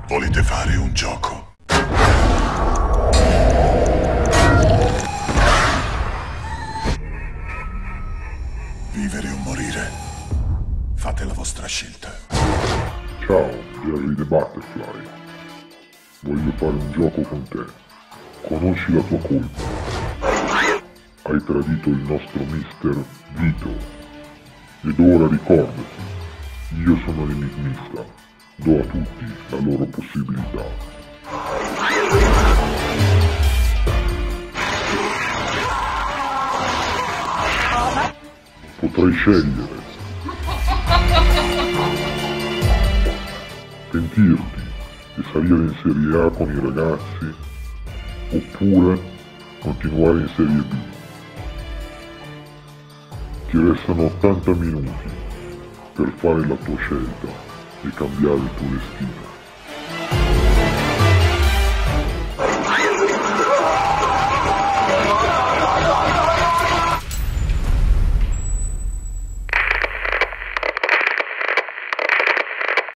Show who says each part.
Speaker 1: Volete fare un gioco? Vivere o morire? Fate la vostra scelta.
Speaker 2: Ciao, Jerry the Butterfly. Voglio fare un gioco con te. Conosci la tua colpa. Hai tradito il nostro Mister Vito. Ed ora ricordati, io sono l'enigmista. Do a tutti la loro possibilità. Potrai scegliere. Pentirti e salire in Serie A con i ragazzi, oppure continuare in Serie B. Ti restano 80 minuti per fare la tua scelta e cambiare il tuo destino.